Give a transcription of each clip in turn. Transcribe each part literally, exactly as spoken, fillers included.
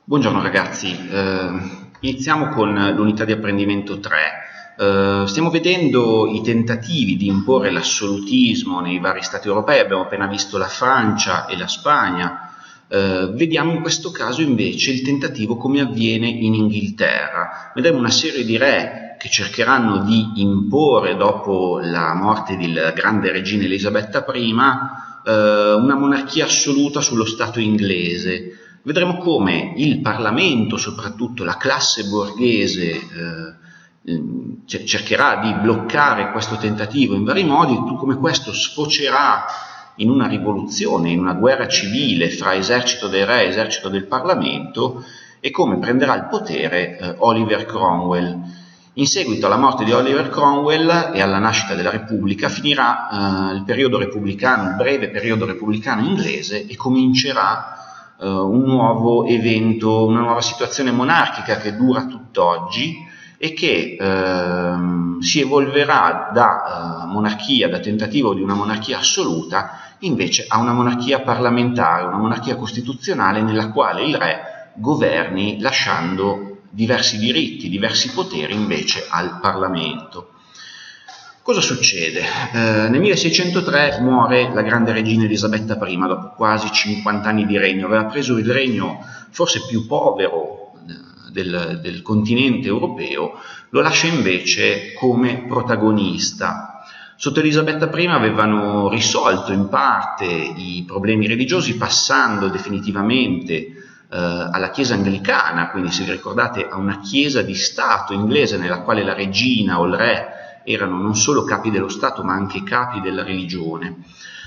Buongiorno ragazzi, eh, iniziamo con l'unità di apprendimento tre. Eh, stiamo vedendo i tentativi di imporre l'assolutismo nei vari stati europei, abbiamo appena visto la Francia e la Spagna. Eh, vediamo in questo caso invece il tentativo come avviene in Inghilterra. Vedremo una serie di re che cercheranno di imporre, dopo la morte della grande regina Elisabetta prima, eh, una monarchia assoluta sullo Stato inglese. Vedremo come il Parlamento, soprattutto la classe borghese, eh, cercherà di bloccare questo tentativo in vari modi, come questo sfocerà in una rivoluzione, in una guerra civile fra esercito dei re e esercito del Parlamento, e come prenderà il potere eh, Oliver Cromwell. In seguito alla morte di Oliver Cromwell e alla nascita della Repubblica finirà eh, il periodo repubblicano, il breve periodo repubblicano inglese, e comincerà Uh, un nuovo evento, una nuova situazione monarchica che dura tutt'oggi e che uh, si evolverà da uh, monarchia, da tentativo di una monarchia assoluta, invece a una monarchia parlamentare, una monarchia costituzionale nella quale il re governi lasciando diversi diritti, diversi poteri invece al Parlamento. Cosa succede? Eh, nel milleseicentotre muore la grande regina Elisabetta prima, dopo quasi cinquanta anni di regno. Aveva preso il regno forse più povero del, del continente europeo, lo lascia invece come protagonista. Sotto Elisabetta prima avevano risolto in parte i problemi religiosi, passando definitivamente eh, alla Chiesa anglicana, quindi se vi ricordate a una Chiesa di Stato inglese nella quale la regina o il re erano non solo capi dello Stato ma anche capi della religione.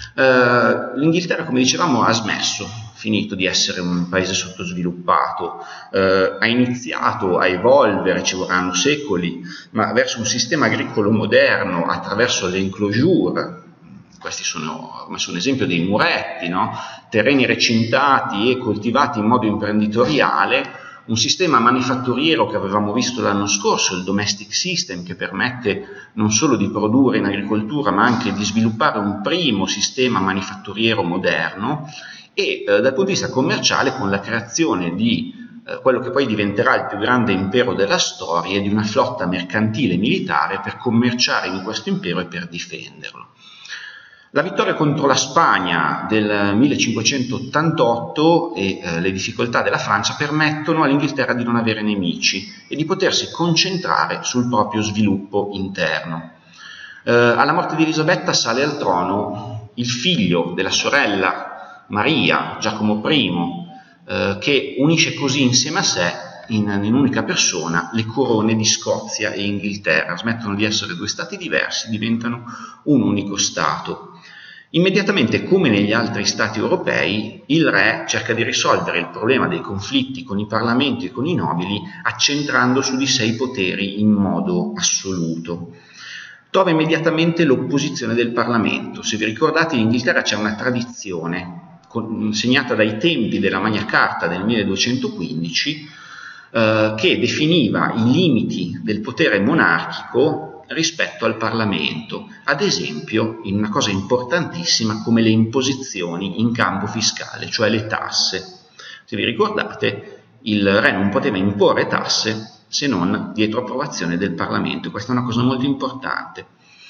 Uh, L'Inghilterra, come dicevamo, ha smesso, finito di essere un paese sottosviluppato, uh, ha iniziato a evolvere, ci vorranno secoli, ma verso un sistema agricolo moderno attraverso le enclosure. Questi sono, come sono esempio, dei muretti, no? Terreni recintati e coltivati in modo imprenditoriale. Un sistema manifatturiero che avevamo visto l'anno scorso, il domestic system, che permette non solo di produrre in agricoltura ma anche di sviluppare un primo sistema manifatturiero moderno, e eh, dal punto di vista commerciale con la creazione di eh, quello che poi diventerà il più grande impero della storia, di una flotta mercantile e militare per commerciare in questo impero e per difenderlo. La vittoria contro la Spagna del millecinquecentottantotto e eh, le difficoltà della Francia permettono all'Inghilterra di non avere nemici e di potersi concentrare sul proprio sviluppo interno. Eh, alla morte di Elisabetta sale al trono il figlio della sorella Maria, Giacomo primo, eh, che unisce così insieme a sé, in, in un'unica persona, le corone di Scozia e Inghilterra. Smettono di essere due stati diversi, diventano un unico stato. Immediatamente, come negli altri stati europei, il re cerca di risolvere il problema dei conflitti con i parlamenti e con i nobili, accentrando su di sé i poteri in modo assoluto. Trova immediatamente l'opposizione del Parlamento. Se vi ricordate, in Inghilterra c'è una tradizione segnata dai tempi della Magna Carta del milleduecentoquindici eh, che definiva i limiti del potere monarchico rispetto al Parlamento, ad esempio in una cosa importantissima come le imposizioni in campo fiscale, cioè le tasse. Se vi ricordate, il re non poteva imporre tasse se non dietro approvazione del Parlamento. Questa è una cosa molto importante.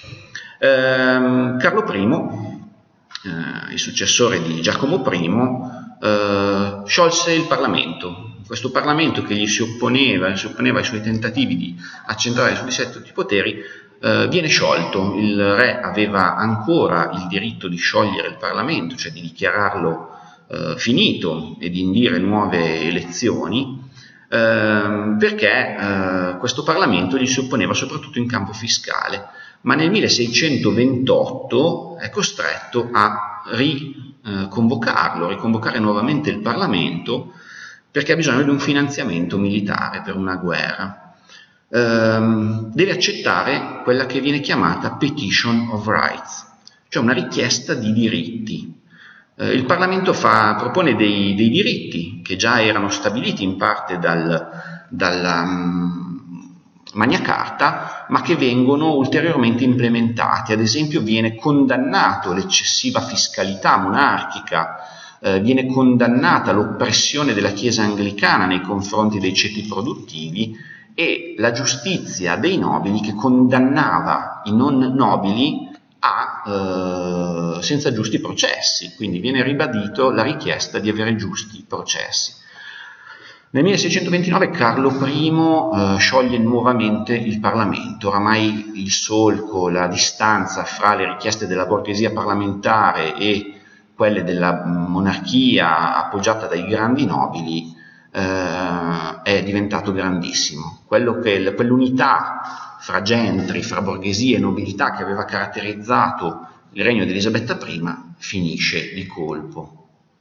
Ehm, Carlo primo, eh, il successore di Giacomo primo, eh, sciolse il Parlamento. Questo Parlamento che gli si opponeva, si opponeva ai suoi tentativi di accentrare su di sé tutti i poteri, eh, viene sciolto. Il re aveva ancora il diritto di sciogliere il Parlamento, cioè di dichiararlo eh, finito e di indire nuove elezioni, eh, perché eh, questo Parlamento gli si opponeva soprattutto in campo fiscale, ma nel milleseicentoventotto è costretto a riconvocarlo, riconvocare nuovamente il Parlamento, perché ha bisogno di un finanziamento militare per una guerra. Ehm, deve accettare quella che viene chiamata Petition of Rights, cioè una richiesta di diritti. Eh, il Parlamento fa, propone dei, dei diritti che già erano stabiliti in parte dal, dalla um, Magna Carta, ma che vengono ulteriormente implementati. Ad esempio viene condannato l'eccessiva fiscalità monarchica eh, viene condannata l'oppressione della Chiesa anglicana nei confronti dei ceti produttivi e la giustizia dei nobili che condannava i non nobili a, eh, senza giusti processi, quindi viene ribadito la richiesta di avere giusti processi. Nel milleseicentoventinove Carlo primo eh, scioglie nuovamente il Parlamento, oramai il solco, la distanza fra le richieste della borghesia parlamentare e quelle della monarchia appoggiata dai grandi nobili eh, è diventato grandissimo. Quello che, quell'unità fra gentri, fra borghesia e nobiltà che aveva caratterizzato il regno di Elisabetta prima finisce di colpo.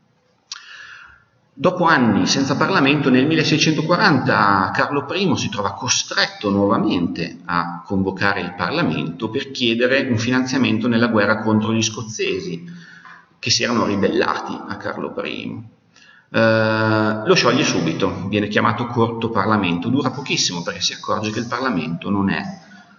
Dopo anni senza Parlamento, nel milleseicentoquaranta Carlo primo si trova costretto nuovamente a convocare il Parlamento per chiedere un finanziamento nella guerra contro gli scozzesi, che si erano ribellati a Carlo primo. Eh, lo scioglie subito, viene chiamato corto Parlamento, dura pochissimo perché si accorge che il Parlamento non è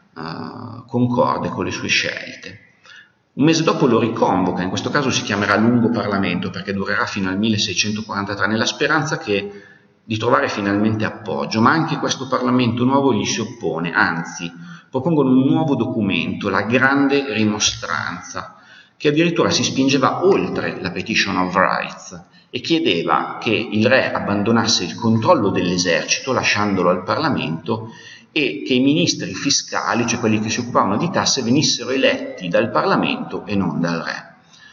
eh, concorde con le sue scelte. Un mese dopo lo riconvoca, in questo caso si chiamerà lungo Parlamento perché durerà fino al milleseicentoquarantatré, nella speranza che, di trovare finalmente appoggio, ma anche questo Parlamento nuovo gli si oppone, anzi propongono un nuovo documento, la Grande Rimostranza, che addirittura si spingeva oltre la Petition of Rights e chiedeva che il re abbandonasse il controllo dell'esercito lasciandolo al Parlamento e che i ministri fiscali, cioè quelli che si occupavano di tasse, venissero eletti dal Parlamento e non dal re,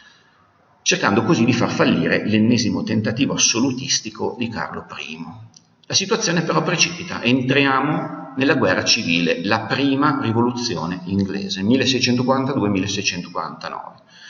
cercando così di far fallire l'ennesimo tentativo assolutistico di Carlo primo. La situazione però precipita, entriamo nella guerra civile, la prima rivoluzione inglese, milleseicentoquarantadue milleseicentoquarantanove.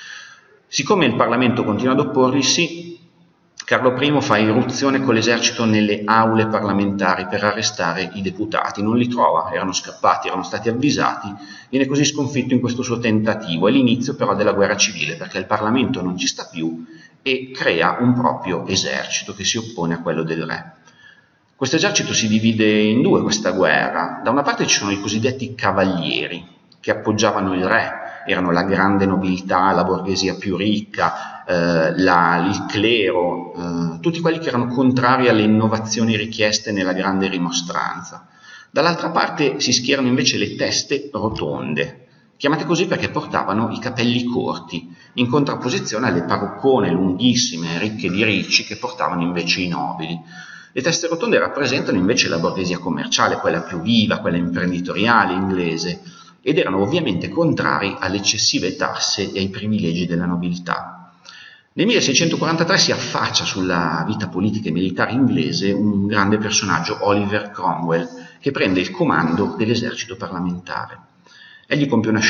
Siccome il Parlamento continua ad opporrisi, Carlo primo fa irruzione con l'esercito nelle aule parlamentari per arrestare i deputati, non li trova, erano scappati, erano stati avvisati, viene così sconfitto in questo suo tentativo. È l'inizio però della guerra civile perché il Parlamento non ci sta più e crea un proprio esercito che si oppone a quello del re. Questo esercito si divide in due, questa guerra. Da una parte ci sono i cosiddetti cavalieri che appoggiavano il re, erano la grande nobiltà, la borghesia più ricca, eh, la, il clero, eh, tutti quelli che erano contrari alle innovazioni richieste nella Grande Rimostranza. Dall'altra parte si schierano invece le teste rotonde, chiamate così perché portavano i capelli corti, in contrapposizione alle parruccone lunghissime, ricche di ricci, che portavano invece i nobili. Le teste rotonde rappresentano invece la borghesia commerciale, quella più viva, quella imprenditoriale inglese, ed erano ovviamente contrari alle eccessive tasse e ai privilegi della nobiltà. Nel milleseicentoquarantatré si affaccia sulla vita politica e militare inglese un grande personaggio, Oliver Cromwell, che prende il comando dell'esercito parlamentare. Egli compie una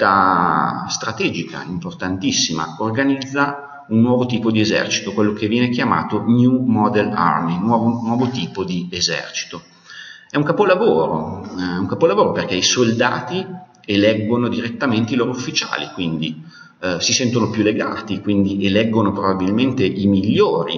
scelta strategica, importantissima, organizza un nuovo tipo di esercito, quello che viene chiamato New Model Army, nuovo, nuovo tipo di esercito. È un capolavoro, eh, un capolavoro perché i soldati eleggono direttamente i loro ufficiali, quindi eh, si sentono più legati, quindi eleggono probabilmente i migliori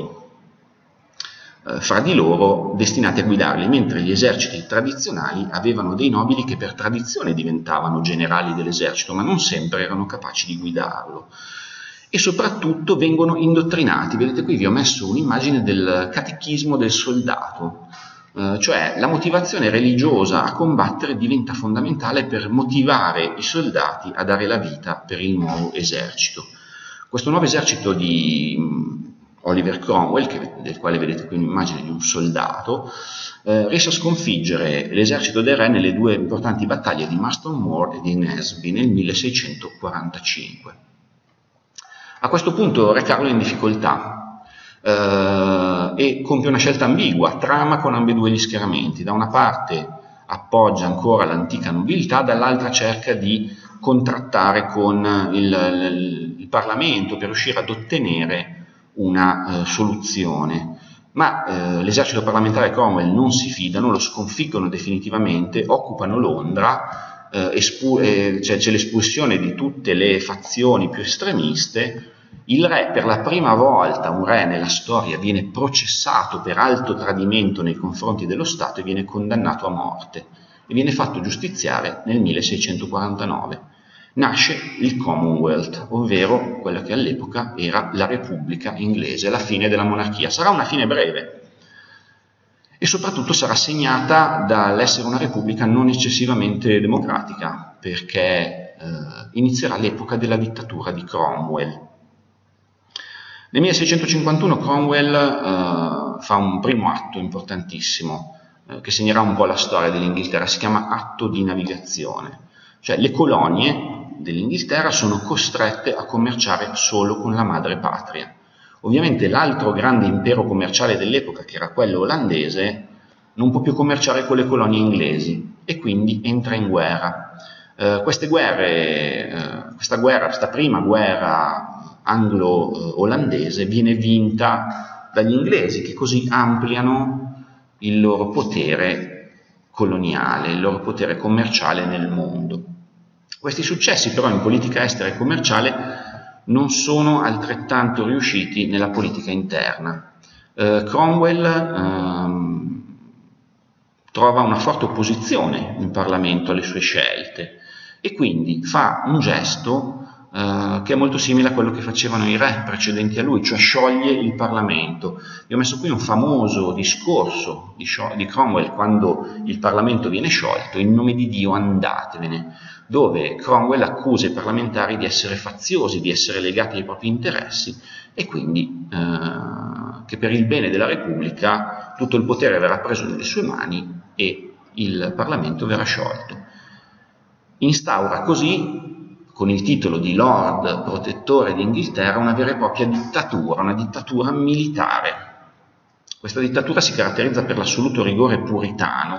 eh, fra di loro destinati a guidarli, mentre gli eserciti tradizionali avevano dei nobili che per tradizione diventavano generali dell'esercito, ma non sempre erano capaci di guidarlo. E soprattutto vengono indottrinati. Vedete qui vi ho messo un'immagine del catechismo del soldato, eh, cioè la motivazione religiosa a combattere diventa fondamentale per motivare i soldati a dare la vita per il nuovo esercito. Questo nuovo esercito di mh, Oliver Cromwell, che, del quale vedete qui un'immagine di un soldato, eh, riesce a sconfiggere l'esercito del re nelle due importanti battaglie di Marston Moor e di Naseby nel milleseicentoquarantacinque. A questo punto Re Carlo è in difficoltà eh, e compie una scelta ambigua, trama con ambedue gli schieramenti. Da una parte appoggia ancora l'antica nobiltà, dall'altra cerca di contrattare con il, il, il Parlamento per riuscire ad ottenere una eh, soluzione. Ma eh, l'esercito parlamentare e Cromwell non si fidano, lo sconfiggono definitivamente, occupano Londra, eh, eh, cioè, c'è l'espulsione di tutte le fazioni più estremiste. Il re, per la prima volta un re nella storia, viene processato per alto tradimento nei confronti dello Stato e viene condannato a morte e viene fatto giustiziare nel milleseicentoquarantanove. nasce il Commonwealth, ovvero quella che all'epoca era la Repubblica inglese, la fine della monarchia. Sarà una fine breve e soprattutto sarà segnata dall'essere una repubblica non eccessivamente democratica, perché eh, inizierà l'epoca della dittatura di Cromwell. Nel milleseicentocinquantuno Cromwell eh, fa un primo atto importantissimo eh, che segnerà un po' la storia dell'Inghilterra, si chiama atto di navigazione, cioè le colonie dell'Inghilterra sono costrette a commerciare solo con la madre patria. Ovviamente l'altro grande impero commerciale dell'epoca, che era quello olandese, non può più commerciare con le colonie inglesi e quindi entra in guerra. Eh, queste guerre, eh, questa guerra, questa prima guerra anglo-olandese viene vinta dagli inglesi, che così ampliano il loro potere coloniale, il loro potere commerciale nel mondo. Questi successi però in politica estera e commerciale non sono altrettanto riusciti nella politica interna. Eh, Cromwell ehm, trova una forte opposizione in Parlamento alle sue scelte e quindi fa un gesto eh, che è molto simile a quello che facevano i re precedenti a lui, cioè scioglie il Parlamento. Vi ho messo qui un famoso discorso di, di Cromwell quando il Parlamento viene sciolto: in nome di Dio andatevene, dove Cromwell accusa i parlamentari di essere faziosi, di essere legati ai propri interessi e quindi eh, che per il bene della Repubblica tutto il potere verrà preso nelle sue mani e il Parlamento verrà sciolto. Instaura così, con il titolo di Lord Protettore d'Inghilterra, una vera e propria dittatura, una dittatura militare. Questa dittatura si caratterizza per l'assoluto rigore puritano.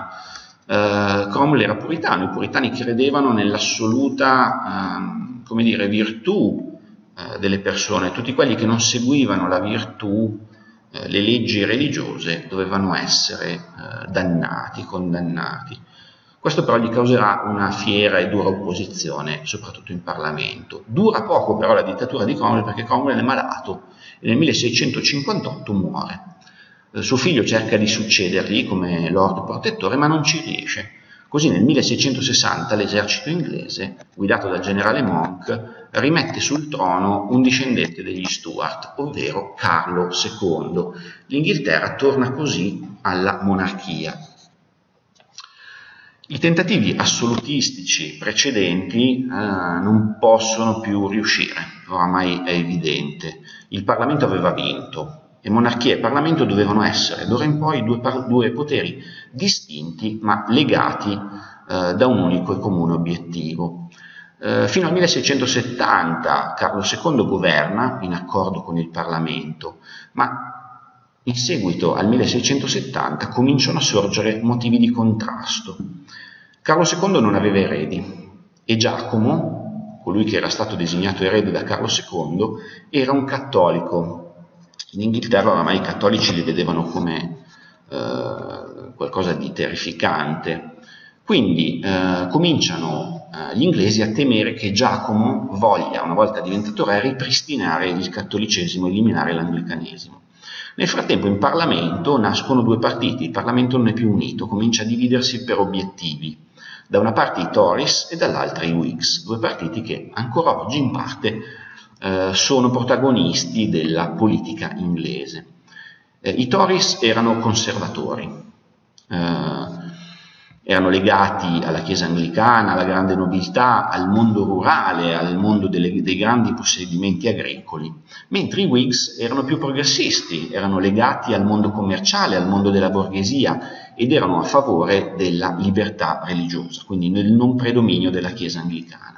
Uh, Cromwell era puritano, i puritani credevano nell'assoluta uh, come dire, virtù uh, delle persone, tutti quelli che non seguivano la virtù, uh, le leggi religiose, dovevano essere uh, dannati, condannati. Questo però gli causerà una fiera e dura opposizione, soprattutto in Parlamento. Dura poco però la dittatura di Cromwell, perché Cromwell è malato e nel milleseicentocinquantotto muore. Suo figlio cerca di succedergli come Lord Protettore, ma non ci riesce. Così nel milleseicentosessanta l'esercito inglese, guidato dal generale Monk, rimette sul trono un discendente degli Stuart, ovvero Carlo secondo. L'Inghilterra torna così alla monarchia. I tentativi assolutistici precedenti eh, non possono più riuscire, oramai è evidente. Il Parlamento aveva vinto e monarchia e Parlamento dovevano essere d'ora in poi due, due poteri distinti ma legati eh, da un unico e comune obiettivo. Eh, fino al milleseicentosettanta Carlo secondo governa in accordo con il Parlamento, ma in seguito al milleseicentosettanta cominciano a sorgere motivi di contrasto. Carlo secondo non aveva eredi e Giacomo, colui che era stato designato erede da Carlo secondo, era un cattolico. In Inghilterra oramai i cattolici li vedevano come eh, qualcosa di terrificante, quindi eh, cominciano eh, gli inglesi a temere che Giacomo voglia, una volta diventato re, ripristinare il cattolicesimo, eliminare l'anglicanesimo. Nel frattempo in Parlamento nascono due partiti, il Parlamento non è più unito, comincia a dividersi per obiettivi, da una parte i Tories e dall'altra i Whigs, due partiti che ancora oggi in parte Eh, sono protagonisti della politica inglese. Eh, I Tories erano conservatori, eh, erano legati alla Chiesa anglicana, alla grande nobiltà, al mondo rurale, al mondo delle, dei grandi possedimenti agricoli, mentre i Whigs erano più progressisti, erano legati al mondo commerciale, al mondo della borghesia ed erano a favore della libertà religiosa, quindi nel non predominio della Chiesa anglicana.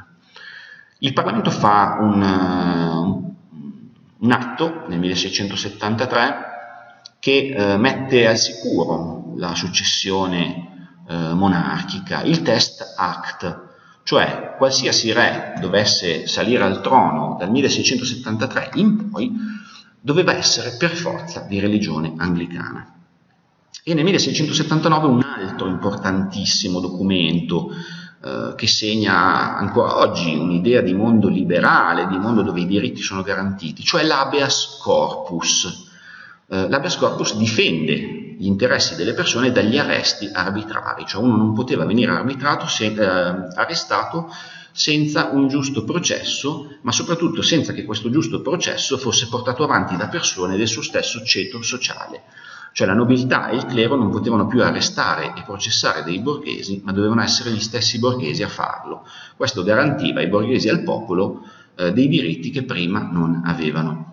Il Parlamento fa un, un, un atto nel milleseicentosettantatré che eh, mette al sicuro la successione eh, monarchica, il Test Act, cioè qualsiasi re dovesse salire al trono dal milleseicentosettantatré in poi doveva essere per forza di religione anglicana. E nel milleseicentosettantanove un altro importantissimo documento Uh, che segna ancora oggi un'idea di mondo liberale, di mondo dove i diritti sono garantiti, cioè l'habeas corpus. Uh, l'habeas corpus difende gli interessi delle persone dagli arresti arbitrari, cioè uno non poteva venire arbitrato se, uh, arrestato senza un giusto processo, ma soprattutto senza che questo giusto processo fosse portato avanti da persone del suo stesso ceto sociale. Cioè la nobiltà e il clero non potevano più arrestare e processare dei borghesi, ma dovevano essere gli stessi borghesi a farlo. Questo garantiva ai borghesi e al popolo eh, dei diritti che prima non avevano.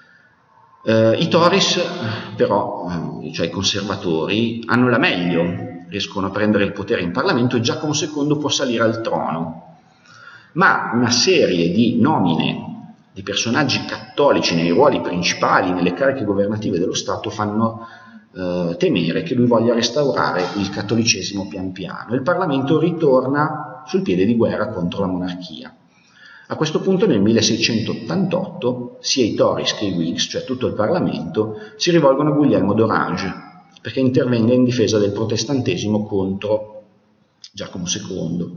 Eh, I Tories, però, eh, cioè i conservatori, hanno la meglio, riescono a prendere il potere in Parlamento e Giacomo secondo può salire al trono. Ma una serie di nomine di personaggi cattolici nei ruoli principali, nelle cariche governative dello Stato, fanno eh, temere che lui voglia restaurare il cattolicesimo pian piano. Il Parlamento ritorna sul piede di guerra contro la monarchia. A questo punto nel milleseicentottantotto sia i Tories che i Whigs, cioè tutto il Parlamento, si rivolgono a Guglielmo d'Orange perché intervenga in difesa del protestantesimo contro Giacomo secondo.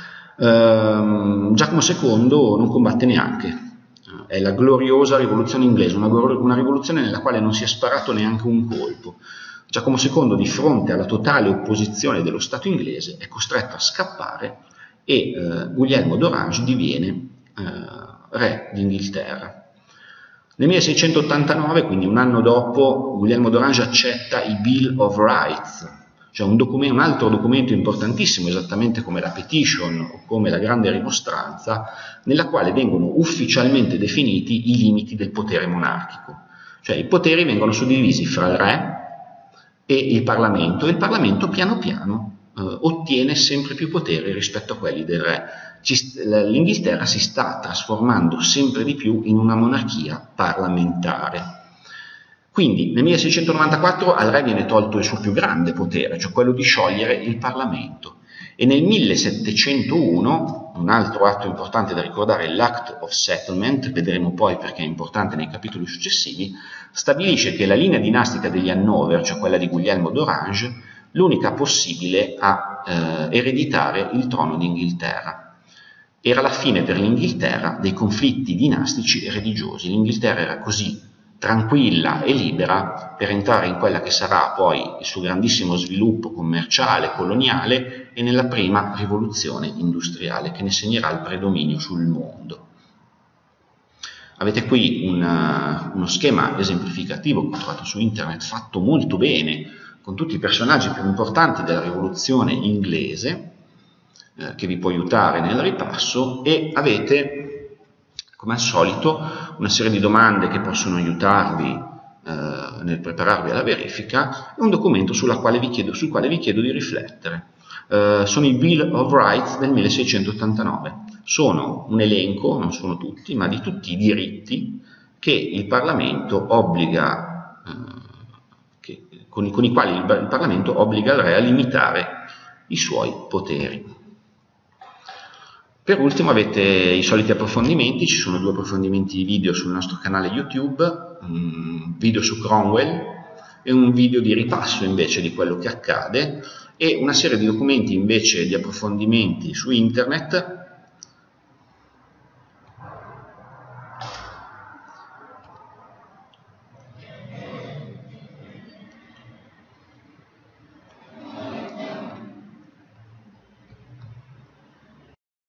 Ehm, Giacomo secondo non combatte neanche. È la gloriosa rivoluzione inglese, una, una rivoluzione nella quale non si è sparato neanche un colpo. Giacomo secondo, di fronte alla totale opposizione dello Stato inglese, è costretto a scappare e eh, Guglielmo d'Orange diviene eh, re d'Inghilterra. Nel milleseicentottantanove, quindi un anno dopo, Guglielmo d'Orange accetta i Bill of Rights, cioè un, un altro documento importantissimo, esattamente come la petition o come la grande rimostranza, nella quale vengono ufficialmente definiti i limiti del potere monarchico. Cioè i poteri vengono suddivisi fra il re e il Parlamento, e il Parlamento piano piano eh, ottiene sempre più poteri rispetto a quelli del re. L'Inghilterra si sta trasformando sempre di più in una monarchia parlamentare. Quindi nel milleseicentonovantaquattro al re viene tolto il suo più grande potere, cioè quello di sciogliere il Parlamento, e nel millesettecentouno, un altro atto importante da ricordare, l'Act of Settlement, vedremo poi perché è importante nei capitoli successivi, stabilisce che la linea dinastica degli Hannover, cioè quella di Guglielmo d'Orange, l'unica possibile a eh, ereditare il trono d'Inghilterra. Era la fine per l'Inghilterra dei conflitti dinastici e religiosi. L'Inghilterra era così tranquilla e libera per entrare in quella che sarà poi il suo grandissimo sviluppo commerciale, coloniale e nella prima rivoluzione industriale che ne segnerà il predominio sul mondo. Avete qui una, uno schema esemplificativo che ho trovato su internet fatto molto bene, con tutti i personaggi più importanti della rivoluzione inglese, eh, che vi può aiutare nel ripasso, e avete come al solito una serie di domande che possono aiutarvi eh, nel prepararvi alla verifica, e un documento sulla quale vi chiedo, sul quale vi chiedo di riflettere. Eh, sono i Bill of Rights del milleseicentottantanove. Sono un elenco, non sono tutti, ma di tutti i diritti che il Parlamento obbliga, eh, che, con, i, con i quali il, il Parlamento obbliga il re a limitare i suoi poteri. Per ultimo avete i soliti approfondimenti, ci sono due approfondimenti video sul nostro canale YouTube, un video su Cromwell e un video di ripasso invece di quello che accade, e una serie di documenti invece di approfondimenti su internet